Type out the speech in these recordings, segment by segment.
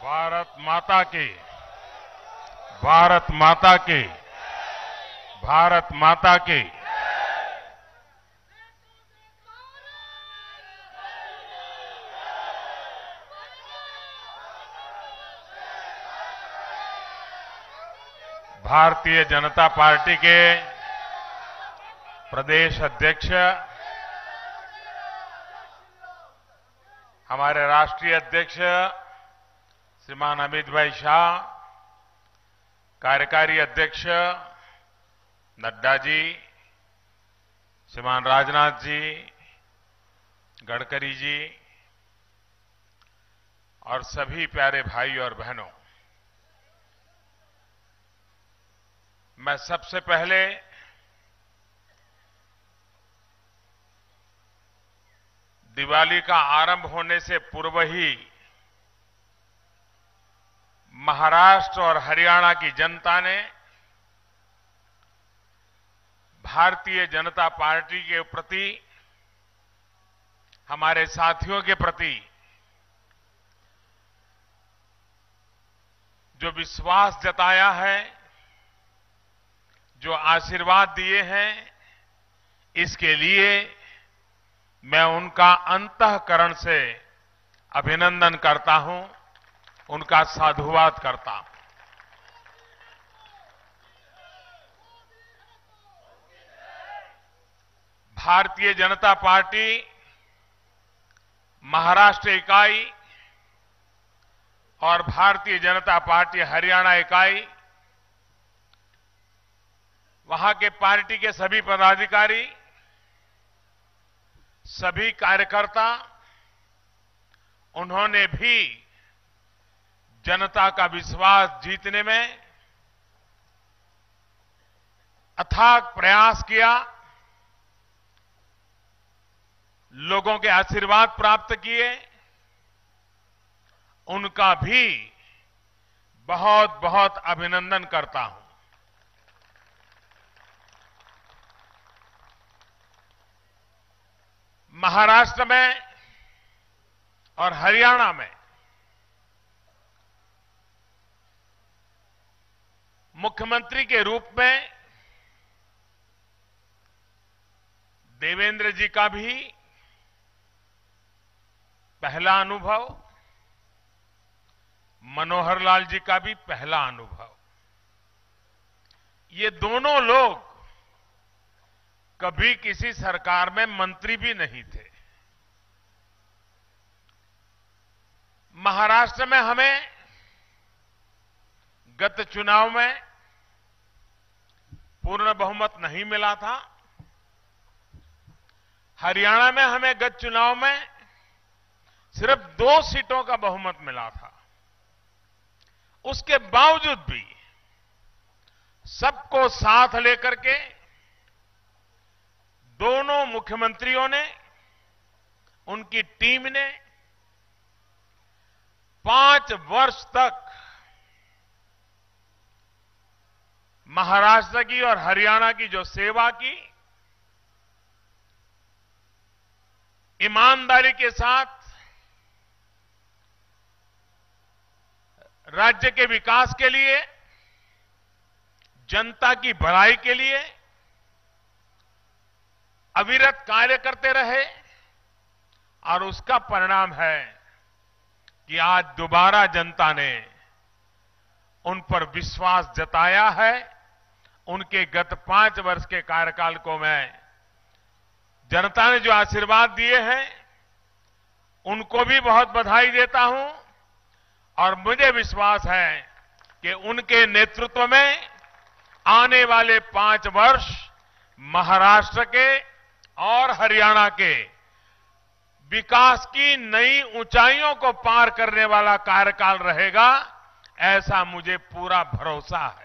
भारत माता की, भारत माता की, भारत माता की। भारतीय जनता पार्टी के प्रदेश अध्यक्ष, हमारे राष्ट्रीय अध्यक्ष श्रीमान अमित भाई शाह, कार्यकारी अध्यक्ष नड्डा जी, श्रीमान राजनाथ जी, गडकरी जी और सभी प्यारे भाई और बहनों, मैं सबसे पहले दिवाली का आरंभ होने से पूर्व ही महाराष्ट्र और हरियाणा की जनता ने भारतीय जनता पार्टी के प्रति, हमारे साथियों के प्रति जो विश्वास जताया है, जो आशीर्वाद दिए हैं, इसके लिए मैं उनका अंतःकरण से अभिनंदन करता हूं, उनका साधुवाद करता हूं। भारतीय जनता पार्टी महाराष्ट्र इकाई और भारतीय जनता पार्टी हरियाणा इकाई, वहां के पार्टी के सभी पदाधिकारी, सभी कार्यकर्ता, उन्होंने भी जनता का विश्वास जीतने में अथाक प्रयास किया, लोगों के आशीर्वाद प्राप्त किए। उनका भी बहुत बहुत अभिनंदन करता हूं। महाराष्ट्र में और हरियाणा में मुख्यमंत्री के रूप में देवेंद्र जी का भी पहला अनुभव, मनोहर लाल जी का भी पहला अनुभव। ये दोनों लोग कभी किसी सरकार में मंत्री भी नहीं थे। महाराष्ट्र में हमें गत चुनाव में पूर्ण बहुमत नहीं मिला था। हरियाणा में हमें गत चुनाव में सिर्फ 2 सीटों का बहुमत मिला था। उसके बावजूद भी सबको साथ लेकर के दोनों मुख्यमंत्रियों ने, उनकी टीम ने 5 वर्ष तक महाराष्ट्र की और हरियाणा की जो सेवा की, ईमानदारी के साथ राज्य के विकास के लिए, जनता की भलाई के लिए अविरत कार्य करते रहे और उसका परिणाम है कि आज दोबारा जनता ने उन पर विश्वास जताया है। उनके गत 5 वर्ष के कार्यकाल को मैं, जनता ने जो आशीर्वाद दिए हैं, उनको भी बहुत बधाई देता हूं और मुझे विश्वास है कि उनके नेतृत्व में आने वाले 5 वर्ष महाराष्ट्र के और हरियाणा के विकास की नई ऊंचाइयों को पार करने वाला कार्यकाल रहेगा, ऐसा मुझे पूरा भरोसा है।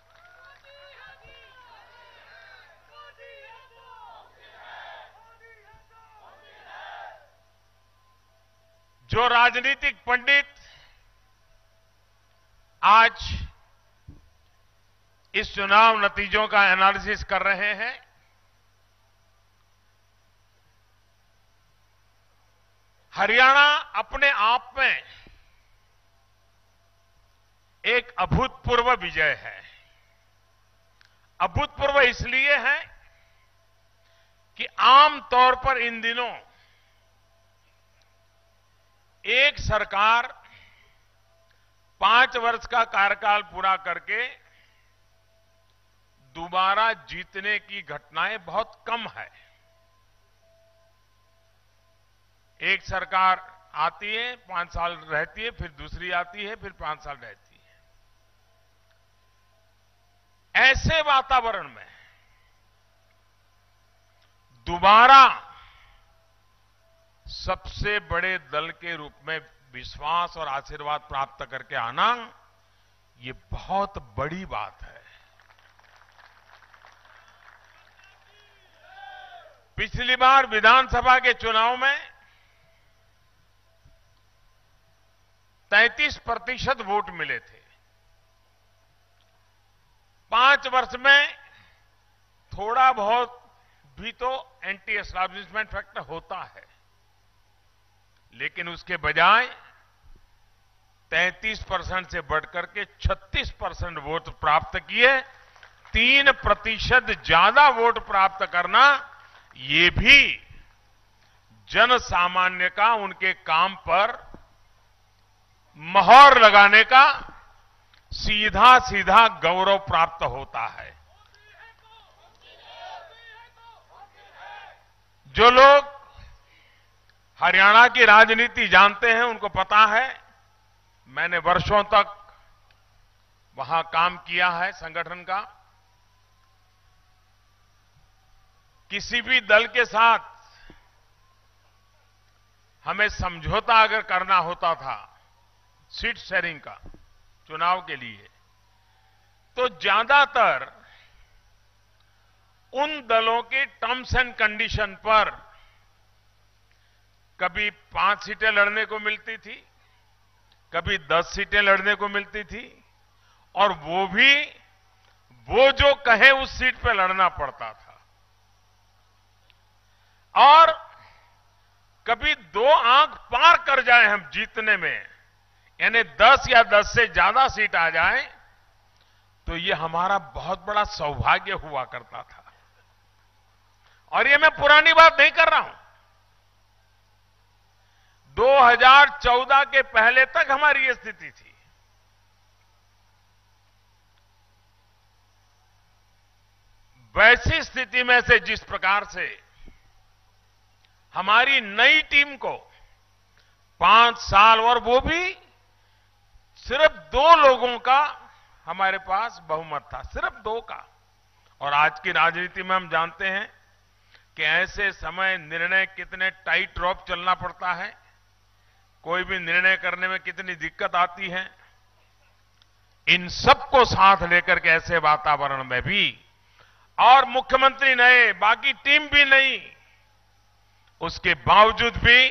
जो राजनीतिक पंडित आज इस चुनाव नतीजों का एनालिसिस कर रहे हैं, हरियाणा अपने आप में एक अभूतपूर्व विजय है। अभूतपूर्व इसलिए है कि आम तौर पर इन दिनों एक सरकार 5 वर्ष का कार्यकाल पूरा करके दोबारा जीतने की घटनाएं बहुत कम है। एक सरकार आती है, 5 साल रहती है, फिर दूसरी आती है, फिर 5 साल रहती है। ऐसे वातावरण में दोबारा सबसे बड़े दल के रूप में विश्वास और आशीर्वाद प्राप्त करके आना, ये बहुत बड़ी बात है। पिछली बार विधानसभा के चुनाव में 33% वोट मिले थे। 5 वर्ष में थोड़ा बहुत भी तो एंटी एस्टैब्लिशमेंट फैक्टर होता है, लेकिन उसके बजाय 33% से बढ़कर के 36% वोट प्राप्त किए। 3% ज्यादा वोट प्राप्त करना, ये भी जन सामान्य का उनके काम पर मोहर लगाने का सीधा सीधा गौरव प्राप्त होता है। जो लोग हरियाणा की राजनीति जानते हैं, उनको पता है, मैंने वर्षों तक वहां काम किया है संगठन का। किसी भी दल के साथ हमें समझौता अगर करना होता था सीट शेयरिंग का चुनाव के लिए, तो ज्यादातर उन दलों के टर्म्स एंड कंडीशन पर कभी 5 सीटें लड़ने को मिलती थी, कभी 10 सीटें लड़ने को मिलती थी, और वो भी वो जो कहे उस सीट पे लड़ना पड़ता था। और कभी 2 आंख पार कर जाए हम जीतने में, यानी 10 या 10 से ज्यादा सीट आ जाए, तो ये हमारा बहुत बड़ा सौभाग्य हुआ करता था। और ये मैं पुरानी बात नहीं कर रहा हूं। 2014 के पहले तक हमारी ये स्थिति थी। वैसी स्थिति में से जिस प्रकार से हमारी नई टीम को 5 साल, और वो भी सिर्फ 2 लोगों का हमारे पास बहुमत था, सिर्फ 2 का। और आज की राजनीति में हम जानते हैं कि ऐसे समय निर्णय कितने टाइट रॉप चलना पड़ता है, कोई भी निर्णय करने में कितनी दिक्कत आती है। इन सबको साथ लेकर के ऐसे वातावरण में भी, और मुख्यमंत्री नए, बाकी टीम भी नहीं, उसके बावजूद भी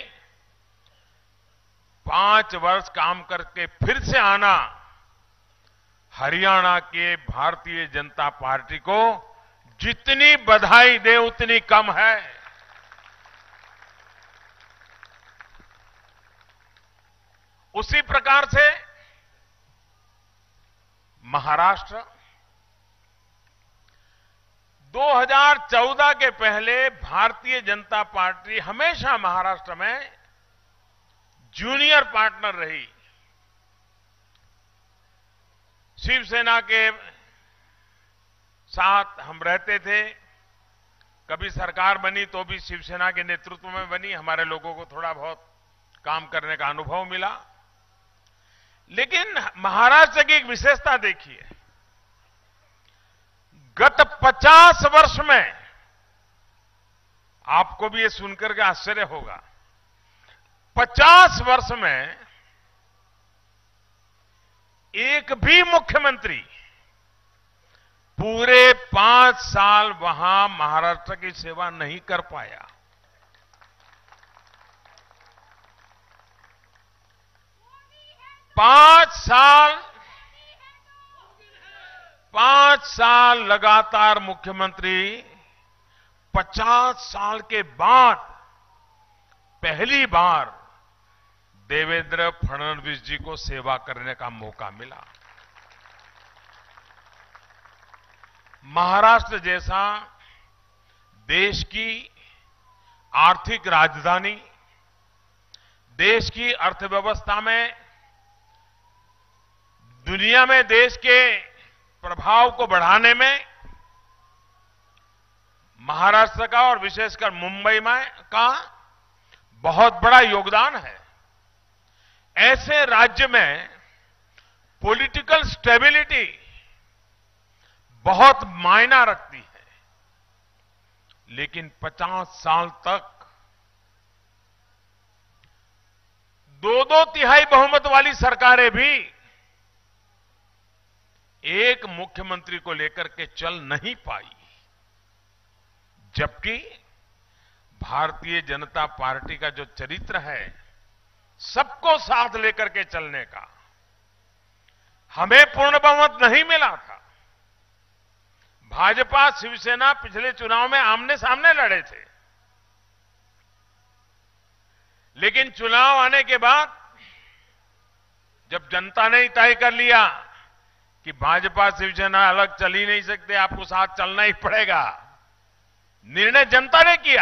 5 वर्ष काम करके फिर से आना, हरियाणा के भारतीय जनता पार्टी को जितनी बधाई दे उतनी कम है। उसी प्रकार से महाराष्ट्र 2014 के पहले भारतीय जनता पार्टी हमेशा महाराष्ट्र में जूनियर पार्टनर रही। शिवसेना के साथ हम रहते थे, कभी सरकार बनी तो भी शिवसेना के नेतृत्व में बनी, हमारे लोगों को थोड़ा बहुत काम करने का अनुभव मिला। लेकिन महाराष्ट्र की एक विशेषता देखिए, गत 50 वर्ष में, आपको भी ये सुनकर के आश्चर्य होगा, 50 वर्ष में एक भी मुख्यमंत्री पूरे 5 साल वहां महाराष्ट्र की सेवा नहीं कर पाया। पांच साल लगातार मुख्यमंत्री, 50 साल के बाद पहली बार देवेंद्र फडणवीस जी को सेवा करने का मौका मिला। महाराष्ट्र जैसा देश की आर्थिक राजधानी, देश की अर्थव्यवस्था में, दुनिया में देश के प्रभाव को बढ़ाने में महाराष्ट्र का और विशेषकर मुंबई में का बहुत बड़ा योगदान है। ऐसे राज्य में पॉलिटिकल स्टेबिलिटी बहुत मायना रखती है। लेकिन 50 साल तक 2-2 तिहाई बहुमत वाली सरकारें भी एक मुख्यमंत्री को लेकर के चल नहीं पाई, जबकि भारतीय जनता पार्टी का जो चरित्र है सबको साथ लेकर के चलने का, हमें पूर्ण बहुमत नहीं मिला था। भाजपा शिवसेना पिछले चुनाव में आमने सामने लड़े थे, लेकिन चुनाव आने के बाद जब जनता ने तय कर लिया कि भाजपा शिवसेना अलग चल ही नहीं सकते, आपको साथ चलना ही पड़ेगा, निर्णय जनता ने किया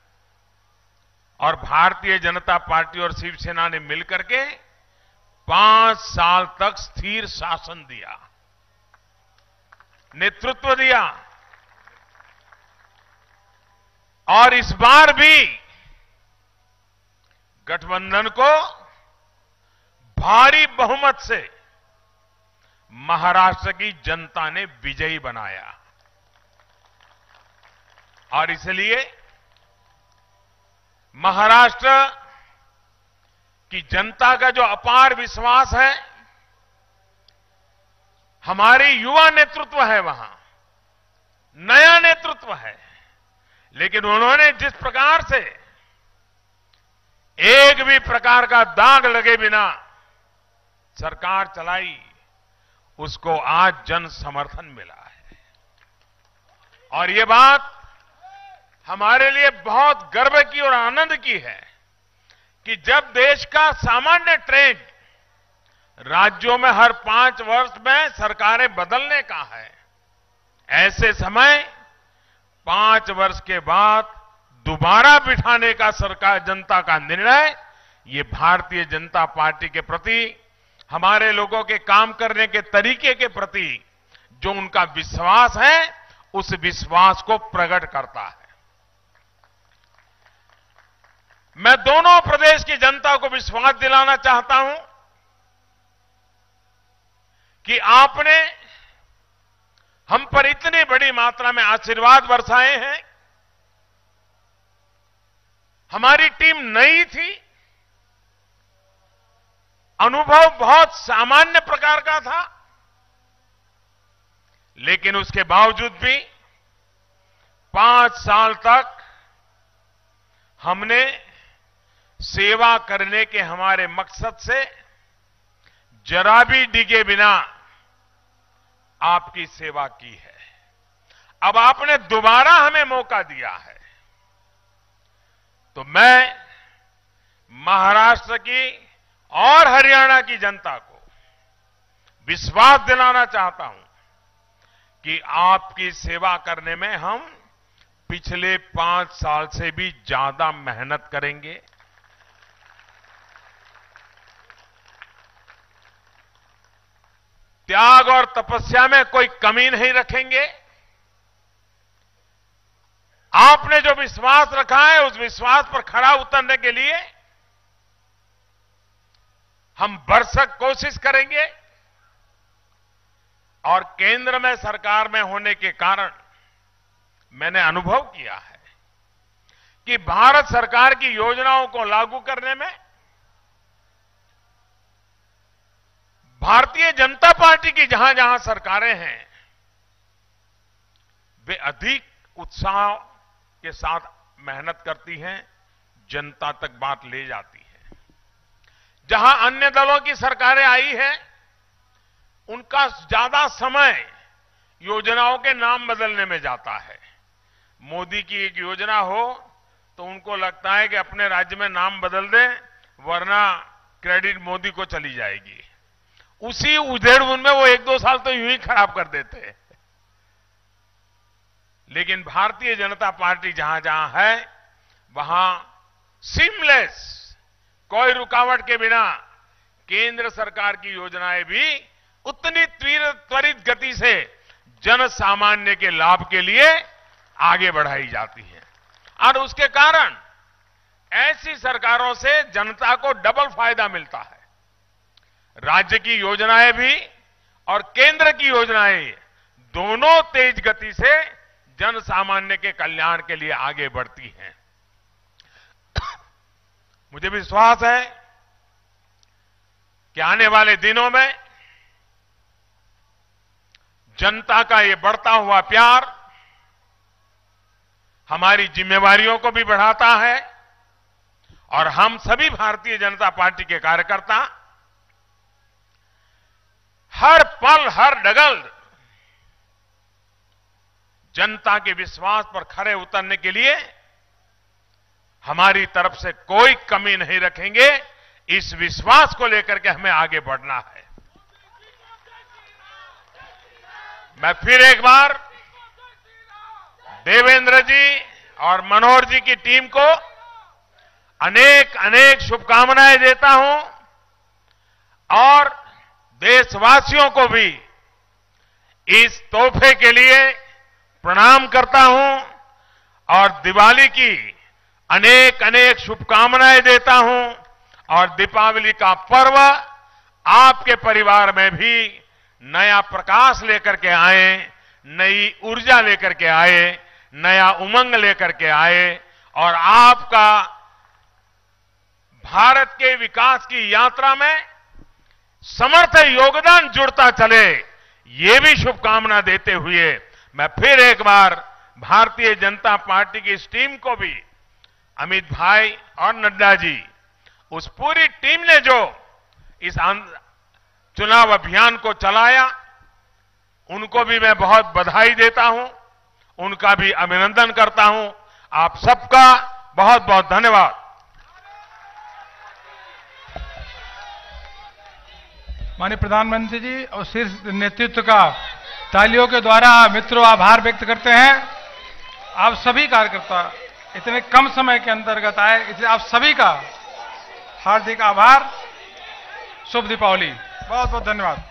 और भारतीय जनता पार्टी और शिवसेना ने मिलकर के 5 साल तक स्थिर शासन दिया, नेतृत्व दिया। और इस बार भी गठबंधन को भारी बहुमत से महाराष्ट्र की जनता ने विजयी बनाया। और इसलिए महाराष्ट्र की जनता का जो अपार विश्वास है, हमारी युवा नेतृत्व है, वहां नया नेतृत्व है, लेकिन उन्होंने जिस प्रकार से एक भी प्रकार का दाग लगे बिना सरकार चलाई, उसको आज जन समर्थन मिला है। और ये बात हमारे लिए बहुत गर्व की और आनंद की है कि जब देश का सामान्य ट्रेंड राज्यों में हर 5 वर्ष में सरकारें बदलने का है, ऐसे समय 5 वर्ष के बाद दोबारा बिठाने का सरकार जनता का निर्णय, ये भारतीय जनता पार्टी के प्रति, हमारे लोगों के काम करने के तरीके के प्रति जो उनका विश्वास है, उस विश्वास को प्रकट करता है। मैं दोनों प्रदेश की जनता को विश्वास दिलाना चाहता हूं कि आपने हम पर इतनी बड़ी मात्रा में आशीर्वाद बरसाए हैं। हमारी टीम नई थी, अनुभव बहुत सामान्य प्रकार का था, लेकिन उसके बावजूद भी 5 साल तक हमने सेवा करने के हमारे मकसद से जरा भी डिगे बिना आपकी सेवा की है। अब आपने दोबारा हमें मौका दिया है, तो मैं महाराष्ट्र की और हरियाणा की जनता को विश्वास दिलाना चाहता हूं कि आपकी सेवा करने में हम पिछले 5 साल से भी ज्यादा मेहनत करेंगे। त्याग और तपस्या में कोई कमी नहीं रखेंगे। आपने जो विश्वास रखा है, उस विश्वास पर खरा उतरने के लिए हम भरसक कोशिश करेंगे। और केंद्र में सरकार में होने के कारण मैंने अनुभव किया है कि भारत सरकार की योजनाओं को लागू करने में भारतीय जनता पार्टी की जहां जहां सरकारें हैं, वे अधिक उत्साह के साथ मेहनत करती हैं, जनता तक बात ले जाती है। जहां अन्य दलों की सरकारें आई हैं, उनका ज्यादा समय योजनाओं के नाम बदलने में जाता है। मोदी की एक योजना हो तो उनको लगता है कि अपने राज्य में नाम बदल दें, वरना क्रेडिट मोदी को चली जाएगी। उसी उधेड़-बुन में वो 1-2 साल तो यूं ही खराब कर देते हैं। लेकिन भारतीय जनता पार्टी जहां जहां है वहां सीमलेस, कोई रुकावट के बिना केंद्र सरकार की योजनाएं भी उतनी त्वरित गति से जन सामान्य के लाभ के लिए आगे बढ़ाई जाती है। और उसके कारण ऐसी सरकारों से जनता को डबल फायदा मिलता है। राज्य की योजनाएं भी और केंद्र की योजनाएं दोनों तेज गति से जन सामान्य के कल्याण के लिए आगे बढ़ती हैं। मुझे विश्वास है कि आने वाले दिनों में जनता का ये बढ़ता हुआ प्यार हमारी जिम्मेवारियों को भी बढ़ाता है और हम सभी भारतीय जनता पार्टी के कार्यकर्ता हर पल हर डगल जनता के विश्वास पर खरे उतरने के लिए हमारी तरफ से कोई कमी नहीं रखेंगे। इस विश्वास को लेकर के हमें आगे बढ़ना है। मैं फिर एक बार देवेंद्र जी और मनोहर जी की टीम को अनेक अनेक शुभकामनाएं देता हूं और देशवासियों को भी इस तोहफे के लिए प्रणाम करता हूं और दिवाली की अनेक अनेक शुभकामनाएं देता हूं और दीपावली का पर्व आपके परिवार में भी नया प्रकाश लेकर के आए, नई ऊर्जा लेकर के आए, नया उमंग लेकर के आए और आपका भारत के विकास की यात्रा में समर्थ योगदान जुड़ता चले, ये भी शुभकामना देते हुए मैं फिर एक बार भारतीय जनता पार्टी की इस टीम को भी, अमित भाई और नड्डा जी, उस पूरी टीम ने जो इस चुनाव अभियान को चलाया, उनको भी मैं बहुत बधाई देता हूं, उनका भी अभिनंदन करता हूं। आप सबका बहुत बहुत धन्यवाद। माननीय प्रधानमंत्री जी और शीर्ष नेतृत्व का तालियों के द्वारा मित्रों आभार व्यक्त करते हैं। आप सभी कार्यकर्ता इतने कम समय के अंतर्गत आए, इसलिए आप सभी का हार्दिक आभार। शुभ दीपावली। बहुत बहुत धन्यवाद।